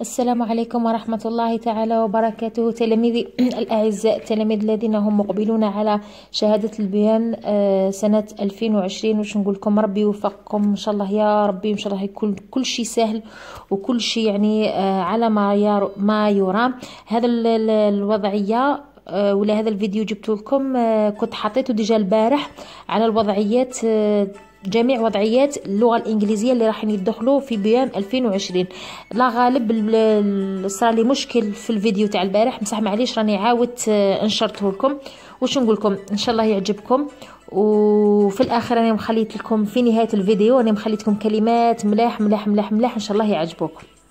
السلام عليكم ورحمة الله تعالى وبركاته. تلاميذي الأعزاء، التلاميذ الذين هم مقبلون على شهادة البيان سنة 2020، وش نقول لكم؟ ربي يوفقكم إن شاء الله يا ربي، إن شاء الله يكون كل شيء سهل وكل شيء يعني على ما يرام. هذا الوضعية ولا هذا الفيديو جبته لكم كنت حطيته ديجا البارح على الوضعيات، جميع وضعيات اللغة الإنجليزية اللي راح يدخلوا في بيان 2020. لا غالب صار لي مشكل في الفيديو تاع البارح، مسح معليش راني عاودت نشرته لكم. وش نقول لكم؟ ان شاء الله يعجبكم. وفي الاخر انا مخليت لكم في نهاية الفيديو، انا مخليت لكم كلمات ملاح ملاح ملاح ملاح، ان شاء الله يعجبوكم.